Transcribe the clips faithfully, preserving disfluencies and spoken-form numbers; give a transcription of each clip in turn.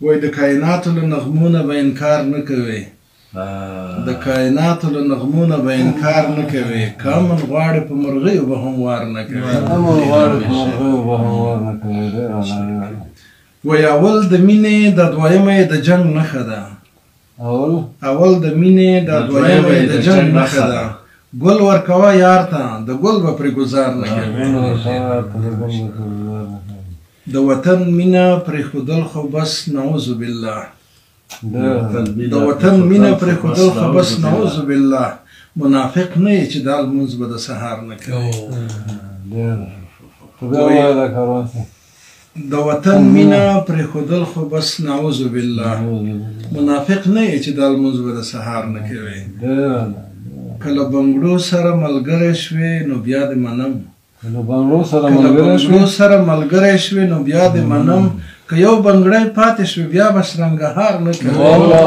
وای د کائناتو له نغمو نه به انکار نه کوي د کائناتو له نغمو نه به انکار نه کوي که امن غواړې په مرغیو به هم وار نه کوي وای اول د مینې د دویمه یې د جنګ نښه ده اول د مینې د دویمه یې د جنګ نښه ده ګل ورکوه یار ته د ګل به پرې ګزار نه کوي د وطن مینه پرېښودل خو بس نعوذ بالله د وطن مینه پرېښودل خو بس نعوذ بالله منافق نه یې چې دا لمونځ به د سهار نه کوي د وطن مینه پرېښودل خو بس نعوذ بالله منافق نه یې چې دا لمونځ به د سهار نه کوي که له بنګړو سره ملګری شوې نو بیا دې منم که له بنګړو سره ملګری شوې نو بیا دې منم که یو بنګړی پاتې شوې بیا به شرنګهار نه کوي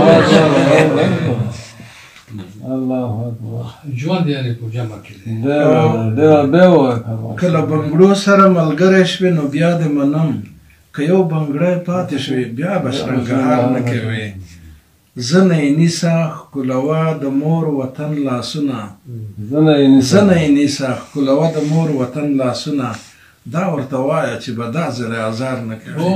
که له بنګړو سره ملګری شوې نو بیا دې منم که یو بنګړی پاتې شوې بیا به شرنګهار نه کوي زنه یې نیسه ښکلوه د مور وطن لاسونه زنه یې نیسه ښکلوه د مور وطن لاسونه دا ورته وایه چې به دا ځلې ازار نه کوي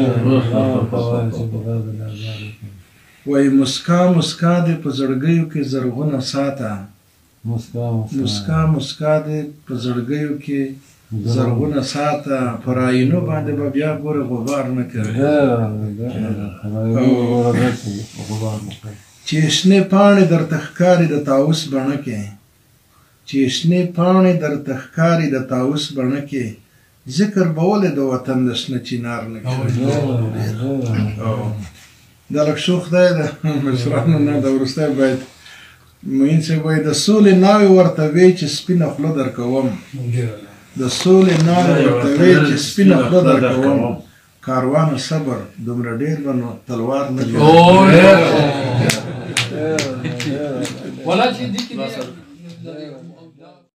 وایي مسکا مسکا دې په زړګیو کې زرغونه ساته مسکا مسکا دې په زړګیو کې زرغونه ساته پر آینو باندې به بیا ګوره غبار نه کوي چې شنې پاڼې درته ښکاري د طاووس بڼه کې چې شنې پاڼې درته ښکاري د طاووس بڼه کې ذکر به ولې د وطن د شنه چنار نه کوي دا لږ شو خدای د مشرانو نه د وروستی باید معین صاحب وایي د سولې ناوې ورته وی چې سپینه خوله درکوم د سولې ناوې ورته وی چې سپینه خوله درکوم کاروان صبر دومره ډېر به نو تلوار نه